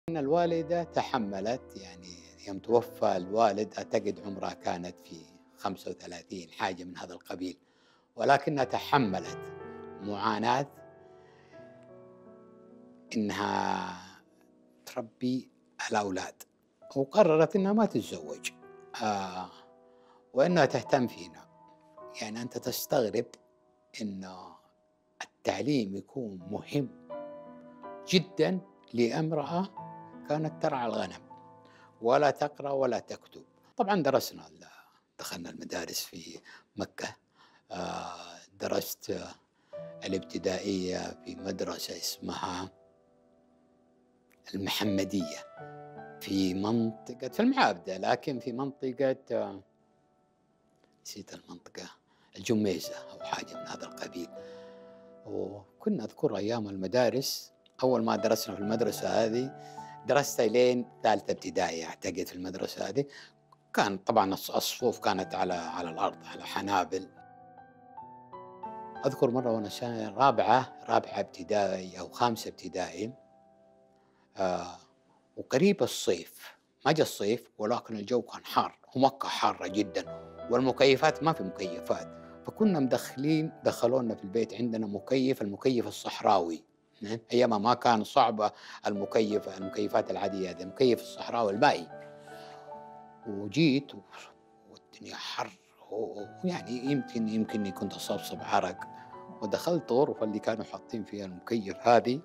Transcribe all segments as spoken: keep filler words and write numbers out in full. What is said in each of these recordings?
إن الوالدة تحمّلت، يعني يوم توفى الوالد أعتقد عمرها كانت في خمسة وثلاثين حاجة من هذا القبيل، ولكنها تحمّلت معاناة إنها تربي الأولاد، وقررت إنها ما تتزوج، آه، وإنها تهتم فينا. يعني أنت تستغرب إنه التعليم يكون مهم جدًا لامرأة كانت ترعى الغنم، ولا تقرأ ولا تكتب. طبعًا درسنا ال دخلنا المدارس في مكة، آآ درست الابتدائية في مدرسة اسمها المحمدية في منطقة في المعابدة، لكن في منطقة آه، نسيت المنطقة، الجميزة أو حاجة من هذا القبيل. وكنا أذكر أيام المدارس أول ما درسنا في المدرسة هذه، درست إلين ثالثة ابتدائي أعتقد في المدرسة هذه. كان طبعًا الص الصفوف كانت على على الأرض على حنابل. أذكر مرة وأنا سنة رابعة رابعة ابتدائي أو خامسة ابتدائي، آآ وقريب الصيف، ما جا الصيف ولكن الجو كان حار ومكة حارة جدًا، والمكيفات ما في مكيفات، فكنا مدخلين دخلونا في البيت عندنا مكيف، المكيف الصحراوي، تمام، أيامها ما كان صعبة المكيف المكيفات العادية هذه، المكيف الصحراوي المائي. وجيت و والدنيا حر و ويعني يمكن يمكنني كنت أصبصب عرق، ودخلت غرفة اللي كانوا حاطين فيها المكيف هذه،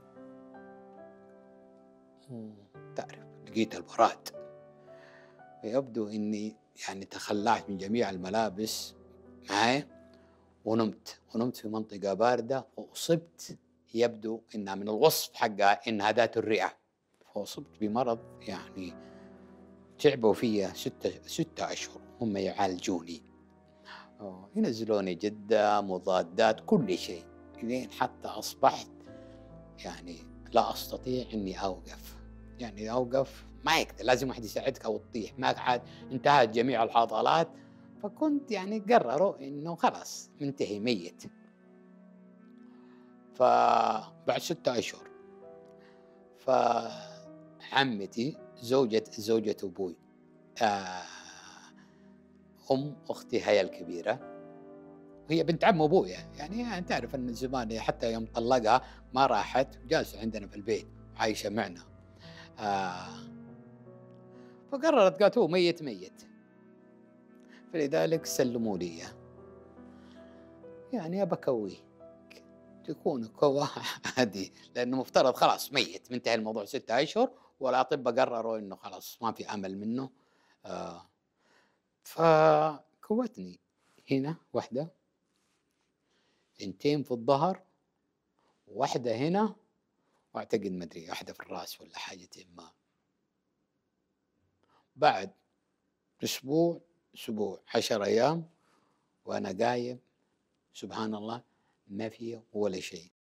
وتعرف لقيت البراد. فيبدو إني يعني تخلعت من جميع الملابس معايا ونمت، ونمت في منطقة باردة وأصبت، يبدو إنها من الوصف حقها إنها ذات الرئة، فأصبت بمرض يعني تعبوا فيّا ستة ستة أشهر هم يعالجوني، آه، ينزلوني جدة، مضادات، كل شيء، لين حتى أصبحت يعني لا أستطيع إني أوقف، يعني أوقف ما يقدر، لازم واحد يساعدك أو تطيح، ما عاد انتهت جميع العضلات، فكنت يعني قرروا إنه خلاص منتهي ميت. فبعد ستة أشهر فعمتي زوجة زوجة أبوي، آآ أم أختي هي الكبيرة، وهي بنت عم أبويا، يعني أنت تعرف إن زمان حتى يوم طلّقها ما راحت، جالسة عندنا في البيت عايشة معنا. آه، فقررت قالت هو ميت، ميت، فلذلك سلموا لي إياه، يعني أبى أكويه، تكون كوّة عادي، لأنه مفترض خلاص ميت، منتهي الموضوع ستة أشهر، والأطباء قرروا إنه خلاص ما في أمل منه. آه، فكوّتني هنا واحدة، ثنتين في الضهر، وواحدة هنا، وأعتقد ما أدري واحدة في الرأس والّا حاجةٍ ما. بعد أسبوع، أسبوع، عشرة أيام وأنا قايم، سبحان الله ما في ولا شيء،